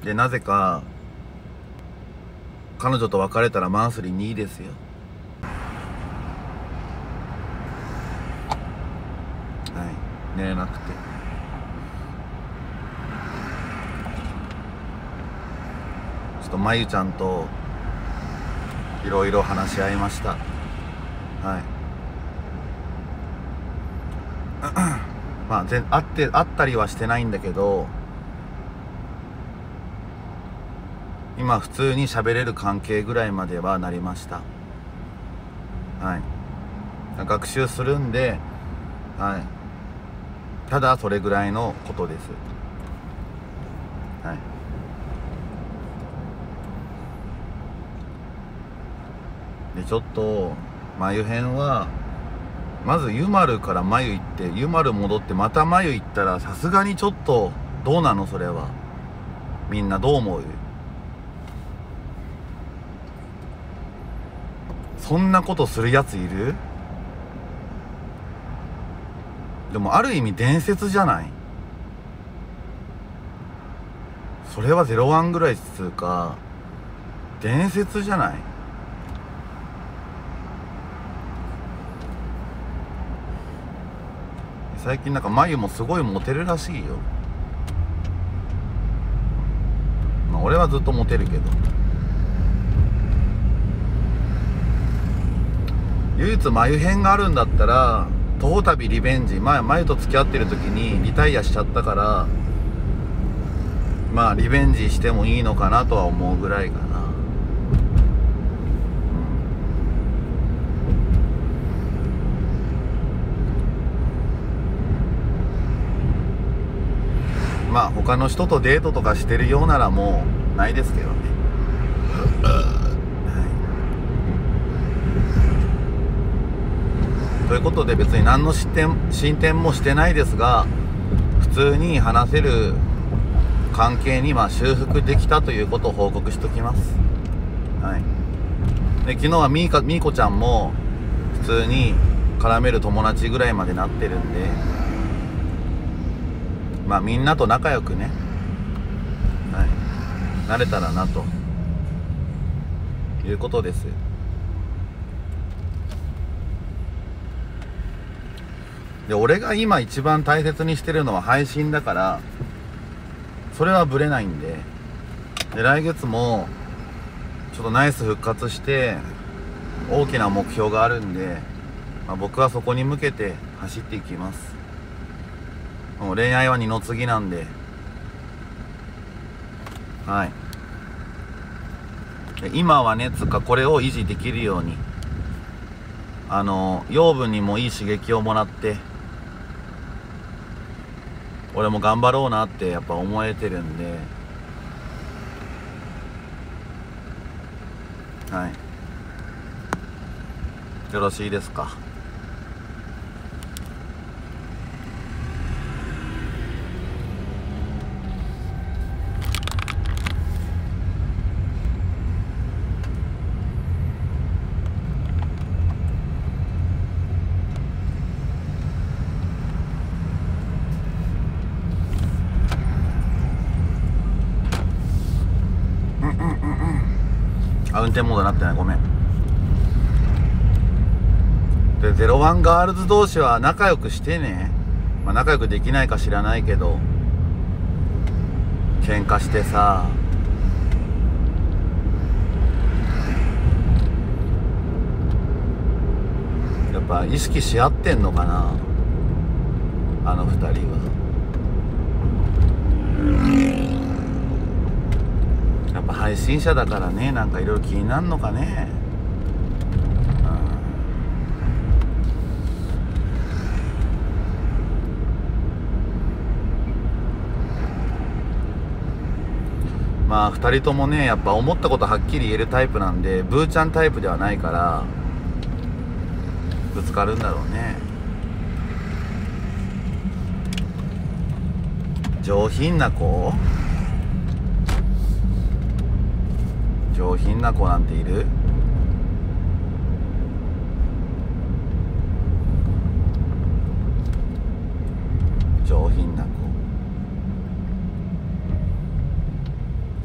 でなぜか彼女と別れたらマンスリー2位ですよ。はい、寝れなくて。ちょっとまゆちゃんといろいろ話し合いました。はいまあ会ったりはしてないんだけど、今普通に喋れる関係ぐらいまではなりました。はい、学習するんで、はい、ただそれぐらいのことです。はい、でちょっと眉編はまずゆまるから眉行ってゆまる戻ってまた眉行ったらさすがにちょっとどうなのそれは。みんなどう思う？そんなことするやついる？でもある意味伝説じゃない？それは01ぐらいっつうか伝説じゃない？最近なんか眉もすごいモテるらしいよ。まあ俺はずっとモテるけど、唯一眉編があるんだったら徒歩旅リベンジ、眉と付き合ってる時にリタイアしちゃったから、まあリベンジしてもいいのかなとは思うぐらいかな。まあ他の人とデートとかしてるようならもうないですけどね。ということで別に何の進展もしてないですが、普通に話せる関係に修復できたということを報告しときます。はい、で昨日はみーこちゃんも普通に絡める友達ぐらいまでなってるんで、まあみんなと仲良くね、はい、なれたらなということです。で俺が今一番大切にしてるのは配信だから、それはブレないんで、来月もちょっとナイス復活して大きな目標があるんで、僕はそこに向けて走っていきます。もう恋愛は二の次なんで、はい。で今はねこれを維持できるように養分にもいい刺激をもらって、俺も頑張ろうなってやっぱ思えてるんで、はい、よろしいですか？運転モードになってない、ごめん。で01ガールズ同士は仲良くしてね。仲良くできないか知らないけど、喧嘩してさ、やっぱ意識し合ってんのかな、あの二人は。やっぱ配信者だからね、なんかいろいろ気になるのかね。まあ2人ともねやっぱ思ったことはっきり言えるタイプなんで、ブーちゃんタイプではないからぶつかるんだろうね。上品な子なんている？上品な子、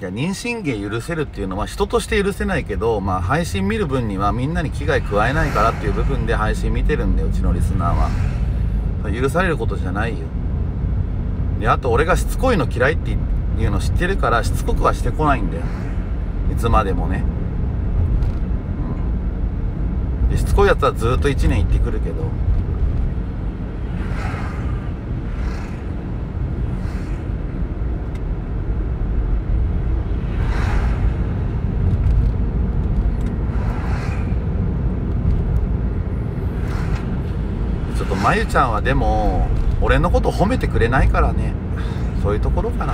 や妊娠芸許せるっていうのは人として許せないけど、まあ配信見る分にはみんなに危害加えないからっていう部分で配信見てるんで、うちのリスナーは許されることじゃないよ。で、あと俺がしつこいの嫌いっていうの知ってるからしつこくはしてこないんだよ、いつまでもね。でしつこいやつはずっと1年行ってくるけど、ちょっとまゆちゃんはでも俺のこと褒めてくれないからね、そういうところかな。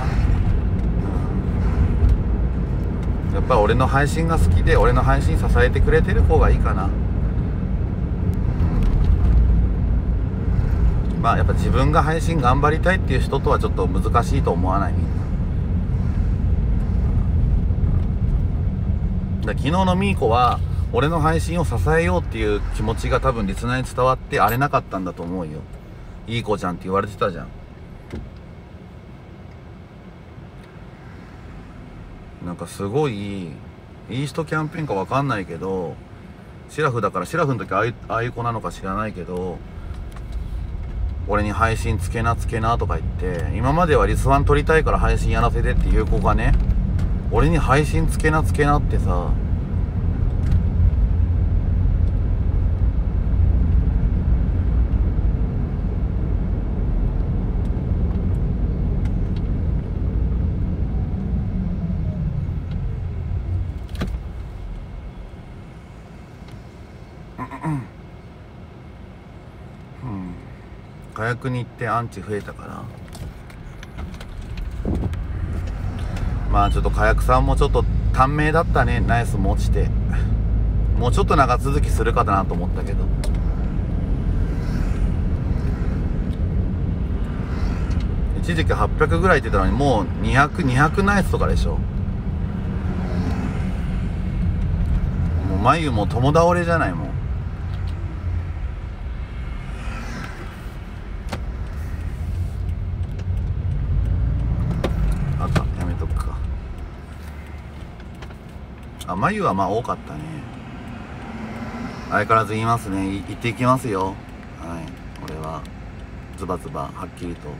やっぱり俺の配信が好きで俺の配信支えてくれてる方がいいかな。まあやっぱ自分が配信頑張りたいっていう人とはちょっと難しいと思わない、みんな。昨日のみーこは俺の配信を支えようっていう気持ちが多分リスナーに伝わってあれなかったんだと思うよ。いい子ちゃんって言われてたじゃん。なんかすごいいい人キャンペーンかわかんないけど、シラフだからシラフの時ああいう子なのか知らないけど、俺に配信つけなつけなとか言って、今まではリスワン撮りたいから配信やらせてっていう子がね、俺に配信つけなつけなってさ、火薬に行ってアンチ増えたから、まあちょっと火薬さんもちょっと短命だったね。ナイスも落ちて、もうちょっと長続きするかなと思ったけど、一時期800ぐらい言ってたのにもう200ナイスとかでしょ。もう眉も共倒れじゃない。もうやめとくか。眉はまあ多かったね。相変わらず言いますね。言っていきますよ。はい、俺はズバズバはっきりと。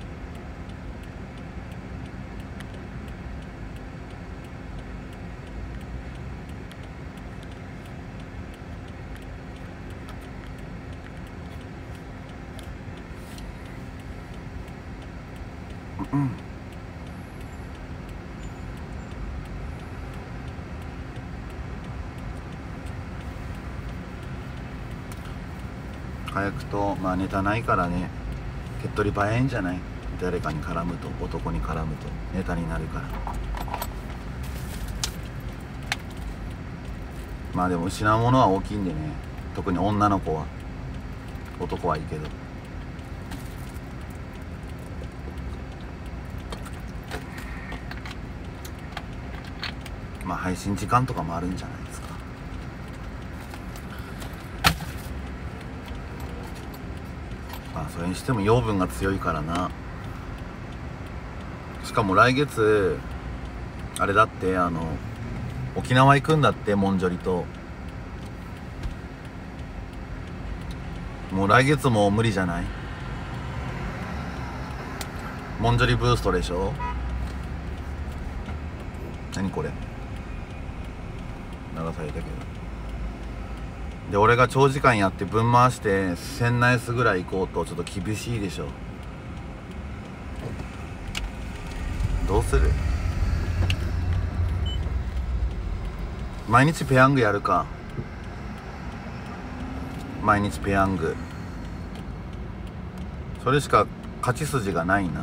早くと、まあネタないからね、手っ取り早いんじゃない。誰かに絡むと、男に絡むとネタになるから。まあでも失うものは大きいんでね、特に女の子は。男はいいけど。まあ配信時間とかもあるんじゃないですか。まあそれにしても養分が強いからな。しかも来月あれだって、沖縄行くんだって、モンジョリと。もう来月も無理じゃない。モンジョリブーストでしょ。何これ、流されたけど。で俺が長時間やって分回して1000ナイスぐらい行こうとちょっと厳しいでしょ。どうする。毎日ペヤングやるか。毎日ペヤング、それしか勝ち筋がないな。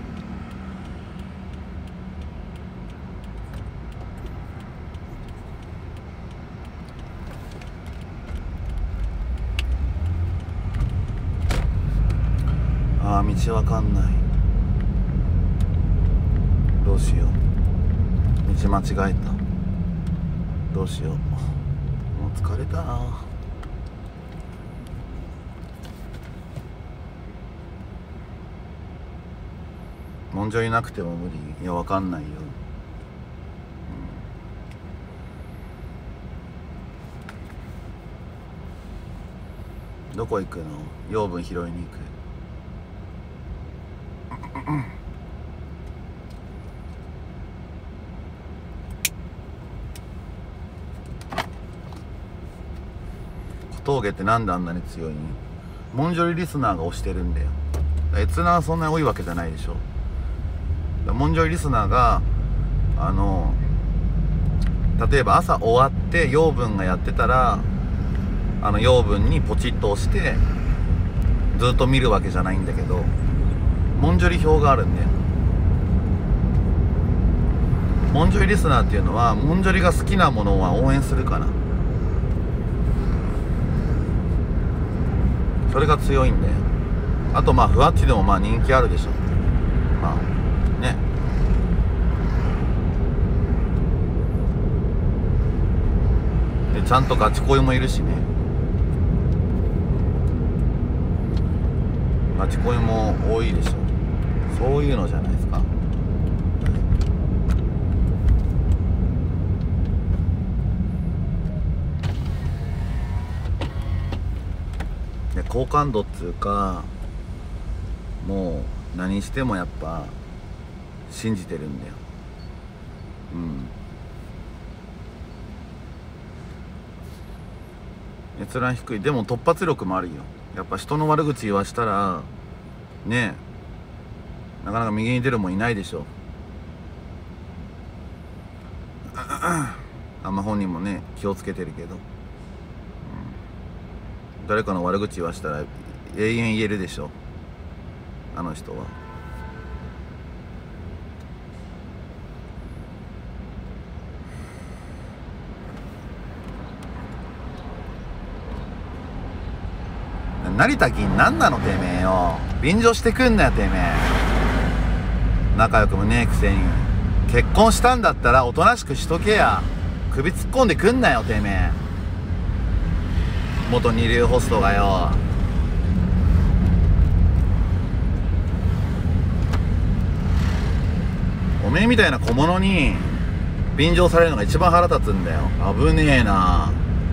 あー、道わかんない。どうしよう。道間違えた。どうしよう。もう疲れたな。もんじょいなくても無理。いや、わかんないよ。 どこ行くの？養分拾いに行く。小峠ってなんであんなに強いん？モンジョリリスナーが押してるんだよ。閲覧はそんなに多いわけじゃないでしょ。モンジョリリスナーが例えば朝終わって養分がやってたら養分にポチッと押してずっと見るわけじゃないんだけど、モンジョリ表があるんだよ。モンジョリリスナーっていうのはモンジョリが好きなものは応援するから、それが強いんだよ。あとふわっちでも人気あるでしょ。ね。でちゃんとガチ恋もいるしね。ガチ恋も多いでしょ。そういうのじゃないですか。で好感度っつうか、もう何してもやっぱ信じてるんだよ。閲覧低い。でも突発力もあるよ。やっぱ人の悪口言わしたらねえ、なかなか右に出るもんいないでしょ。本人もね気をつけてるけど、誰かの悪口言わしたら永遠言えるでしょ、あの人は。成田銀何なのてめえよ。便乗してくんなよてめえ。仲良くもねえくせに。結婚したんだったらおとなしくしとけや。首突っ込んでくんなよてめえ。元二流ホストがよ。おめえみたいな小物に便乗されるのが一番腹立つんだよ。危ねえな。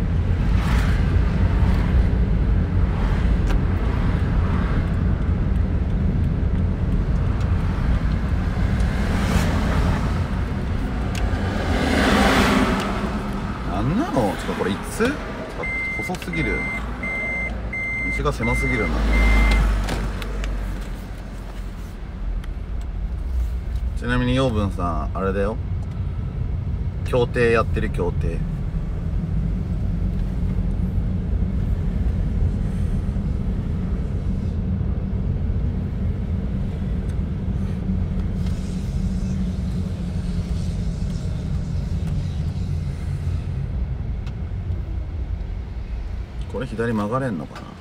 なんなの？ちょっとこれいつ？細すぎる。道が狭すぎるな。ちなみに養分さんあれだよ、競艇やってる。競艇これ左曲がれんのかな。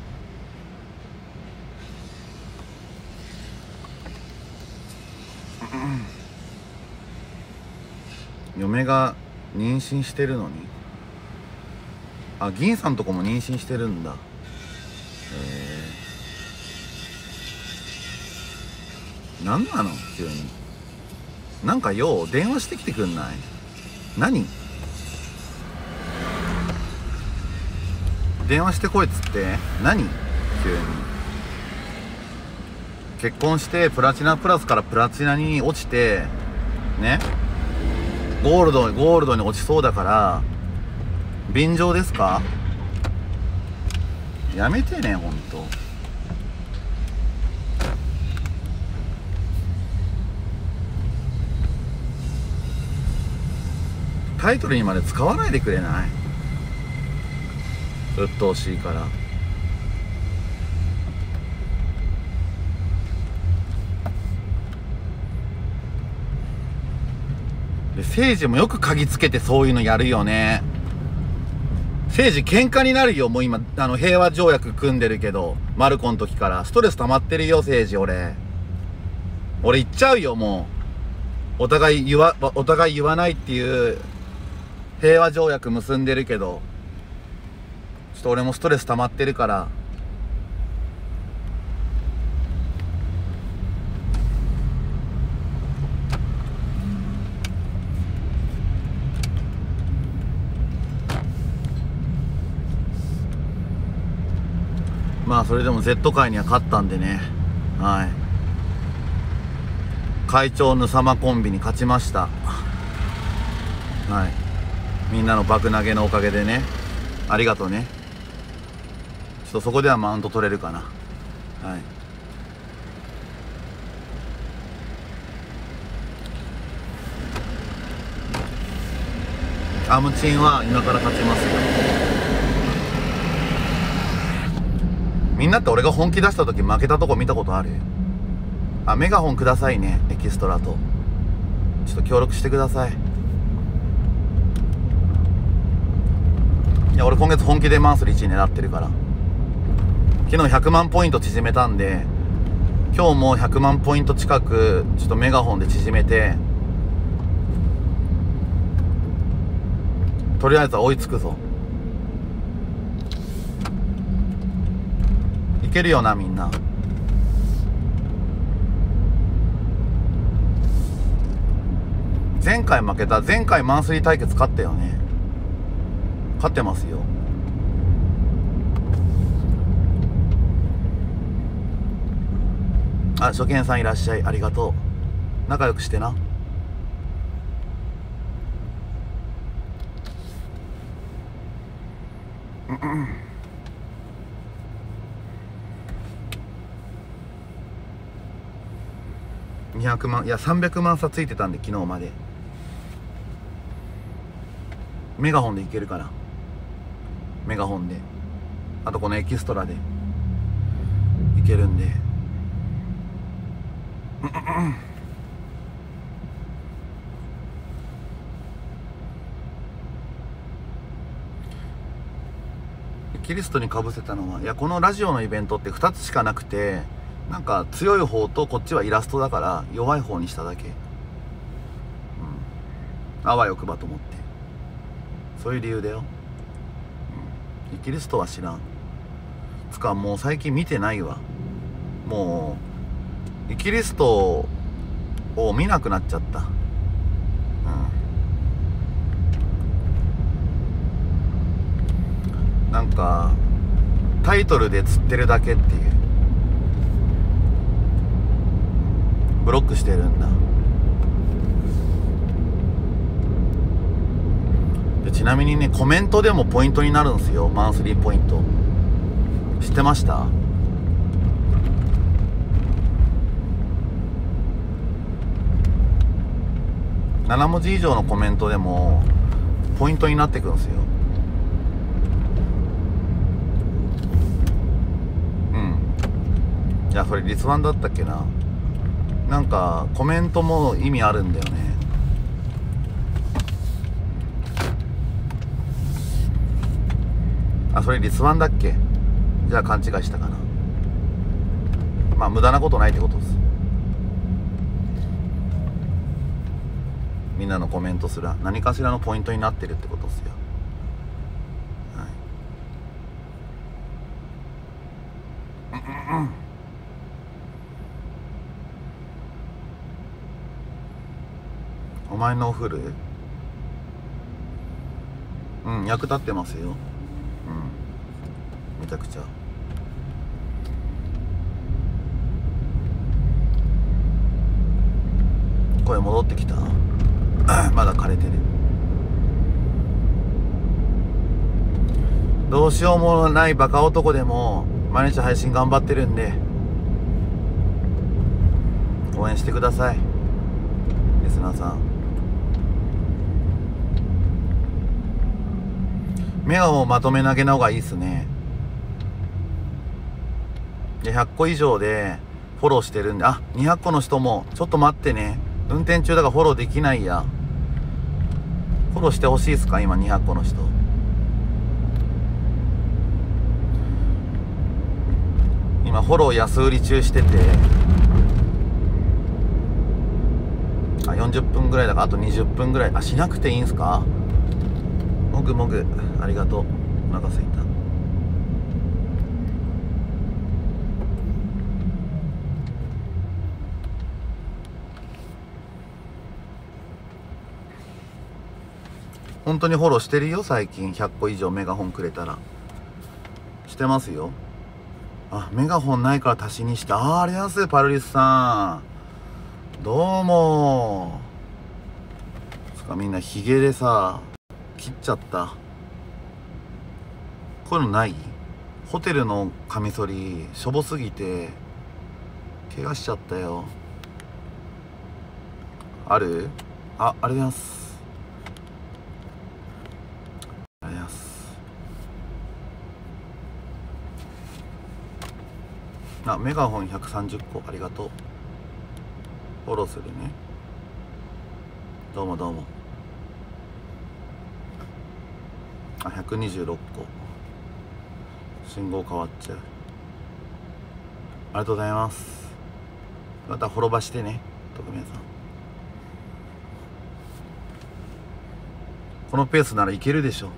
嫁が妊娠してるのに、銀さんとこも妊娠してるんだ。なんなの急に。なんかよう電話してきてくんない？何？電話してこいっつって何？急に。結婚してプラチナプラスからプラチナに落ちてね、ゴールドに落ちそうだから便乗ですか？やめてねほんと。タイトルにまで使わないでくれない？鬱陶しいから。で誠治もよく鍵つけてそういうのやるよね。誠治喧嘩になるよ。もう今平和条約組んでるけど、マルコの時からストレス溜まってるよ誠治。俺言っちゃうよ。もうお互い言わないっていう平和条約結んでるけど、ちょっと俺もストレス溜まってるから。 まあそれでも Z 界には勝ったんでね、はい、会長ぬさまコンビに勝ちました。はい、みんなの爆投げのおかげでね、ありがとうね。ちょっとそこではマウント取れるかな。はい、アムチンは今から勝ちますよ。みんなって俺が本気出した時負けたとこ見たことある？あ、メガホンくださいね、エキストラと。ちょっと協力してください。いや、俺今月本気でマンスリー1位狙ってるから。昨日100万ポイント縮めたんで、今日も100万ポイント近くちょっとメガホンで縮めて、とりあえずは追いつくぞ。いけるよな、みんな。前回負けた。前回マンスリー対決勝ったよね。勝ってますよ。あ、初見さんいらっしゃい、ありがとう。仲良くしてな。200万、いや300万差ついてたんで、昨日までメガホンでいけるから。メガホンで、あとこのエキストラでいけるんで。キリストにかぶせたのは、いや、このラジオのイベントって2つしかなくて、なんか強い方とこっちはイラストだから弱い方にしただけ。あわよくばと思って、そういう理由だよ。キリストは知らん。つかもう最近見てないわ。もうキリストを見なくなっちゃった。なんかタイトルで釣ってるだけっていう。ブロックしてるんだ。でちなみにね、コメントでもポイントになるんですよ。マンスリーポイント知ってました？7文字以上のコメントでもポイントになってくるんですよ。いや、それリスワンだったっけな。なんかコメントも意味あるんだよね。あ、それリスワンだっけ？じゃあ勘違いしたかな。まあ無駄なことないってことです。みんなのコメントすら何かしらのポイントになってるってことですよ。はい。お前のお風呂、役立ってますよ。めちゃくちゃ。声戻ってきた。まだ枯れてる。どうしようもないバカ男でも毎日配信頑張ってるんで応援してください、リスナーさん。メガをまとめ投げの方がいいっすね。で100個以上でフォローしてるんで、あ、200個の人もちょっと待ってね、運転中だからフォローできないや。フォローしてほしいっすか今200個の人。今フォロー安売り中してて、あ、40分ぐらいだからあと20分ぐらい。あ、しなくていいんすか？もぐもぐありがとう。お腹すいた。本当にフォローしてるよ最近。100個以上メガホンくれたらしてますよ。 あ、メガホンないから足しにして。ありがとうございます、パルリスさん。どうも。つかみんなヒゲでさ切っちゃった。こういうのない？ホテルのカミソリしょぼすぎて怪我しちゃったよ。ある？ありがとうございます。ありがとうございます。メガホン130個ありがとう。フォローするね。どうもどうも。126個。信号変わっちゃう。ありがとうございます。また滅ばしてね、徳宮さん。このペースならいけるでしょ。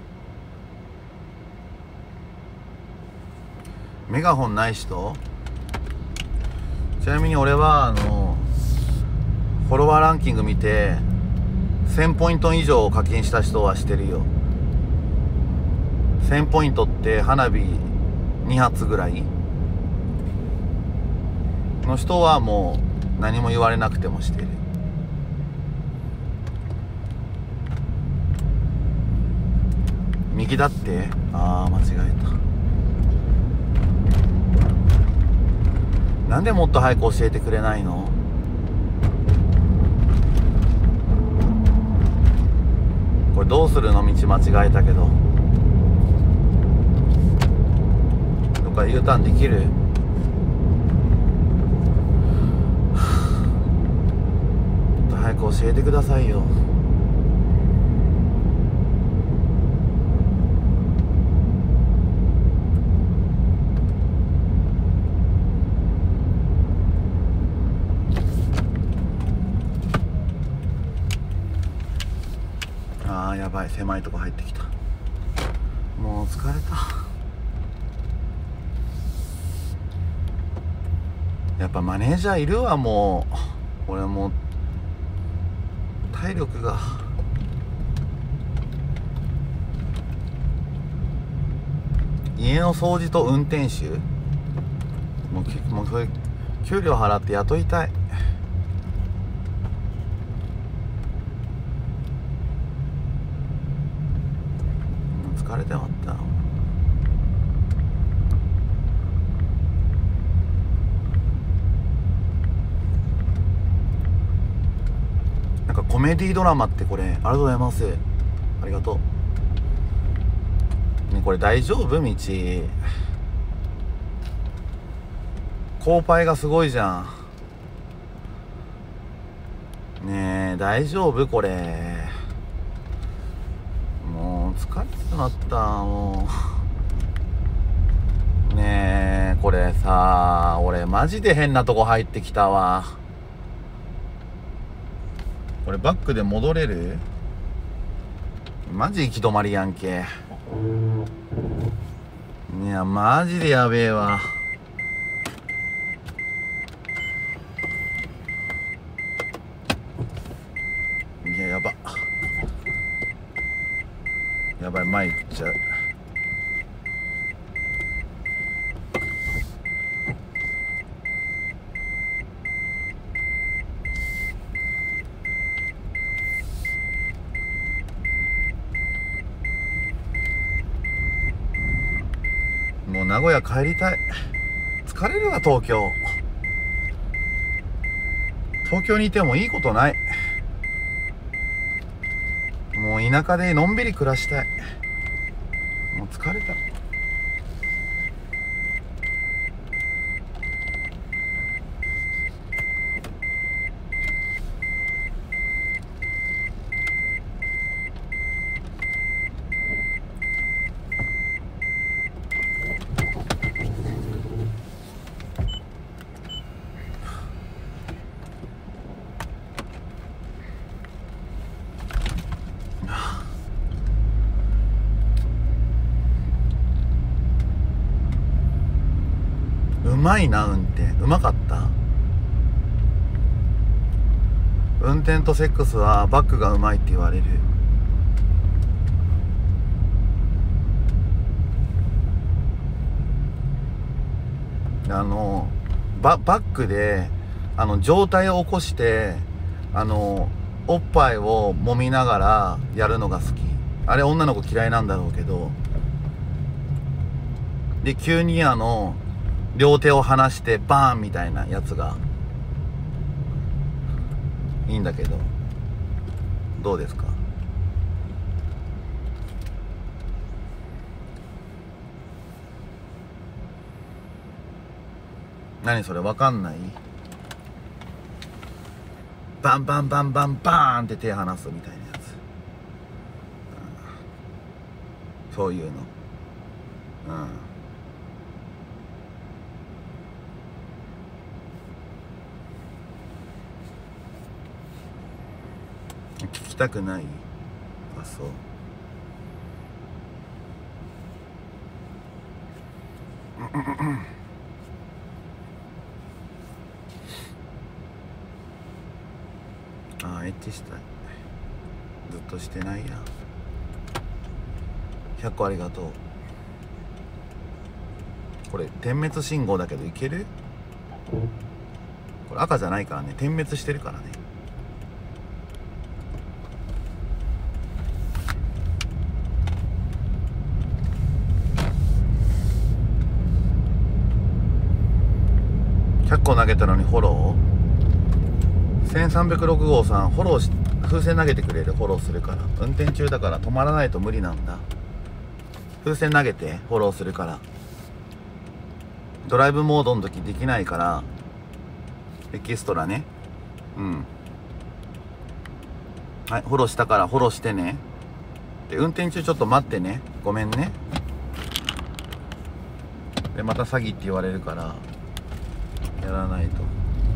メガホンない人？ちなみに俺はフォロワーランキング見て1000ポイント以上課金した人はしてるよ。1000ポイントって花火2発ぐらいの人はもう何も言われなくてもしてる。右だって？間違えた。なんでもっと早く教えてくれないの？これどうするの？道間違えたけど。どっか U ターンできる？もっと早く教えてくださいよ。やばい、狭いとこ入ってきた。もう疲れた。やっぱマネージャーいるわ。もう俺もう体力が。家の掃除と運転手もうそれ給料払って雇いたい。疲れてまった。なんかコメディドラマってこれありがとうございます。ありがとうね。これ大丈夫？道勾配がすごいじゃんね。え大丈夫？これもう疲れてなった。もうねえこれさ、俺マジで変なとこ入ってきたわ。これバックで戻れる？マジ行き止まりやんけ。いやマジでやべえわ。いややば、やばい、前行っちゃう。もう名古屋帰りたい。疲れるわ。東京にいてもいいことない。もう田舎でのんびり暮らしたい。もう疲れた。うまいな。運転うまかった。運転とセックスはバックがうまいって言われる。 バックで状態を起こしておっぱいを揉みながらやるのが好き。あれ女の子嫌いなんだろうけど、で急に両手を離してバーンみたいなやつがいいんだけど、どうですか？何それ、わかんない？バンバンバンバンバーンって手離すみたいなやつ、そういうの、聞きたくない？あ、そう。エッチしたい。ずっとしてないや。100個ありがとう。これ点滅信号だけどいける？これ赤じゃないからね、点滅してるからね。100個投げたのにフォロー1306号さん、フォローし、風船投げてくれる？フォローするから。運転中だから止まらないと無理なんだ。風船投げてフォローするから。ドライブモードの時できないから、エキストラね。はい、フォローしたからフォローしてね。で運転中ちょっと待ってね、ごめんね。でまた詐欺って言われるからやらないと。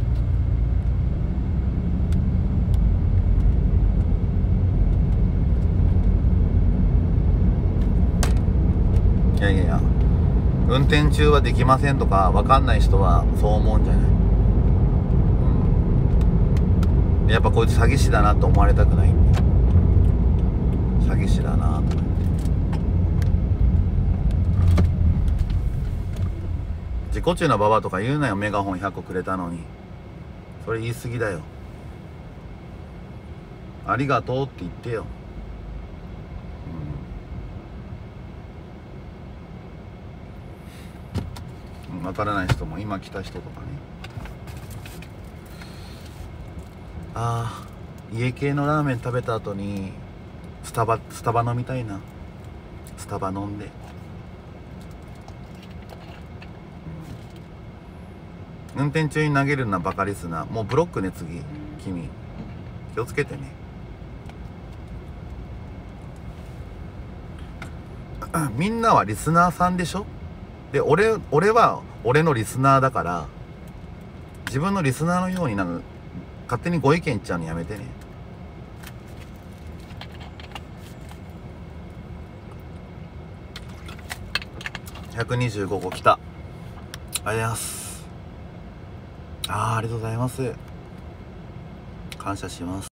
いやいやいや、運転中はできませんとか分かんない人はそう思うんじゃない？やっぱこいつ詐欺師だなと思われたくないんで、詐欺師だなと思って。自己中のババアとか言うなよ。メガホン100個くれたのに。それ言い過ぎだよ。ありがとうって言ってよ。分からない人も、今来た人とかね。家系のラーメン食べた後にスタバ飲みたいな。スタバ飲んで、運転中に投げるなバカリスナー。もうブロックね。次君気をつけてね。みんなはリスナーさんでしょ。で俺は俺のリスナーだから、自分のリスナーのように勝手にご意見言っちゃうのやめてね。125個来た。ありがとうございます。ありがとうございます。感謝します。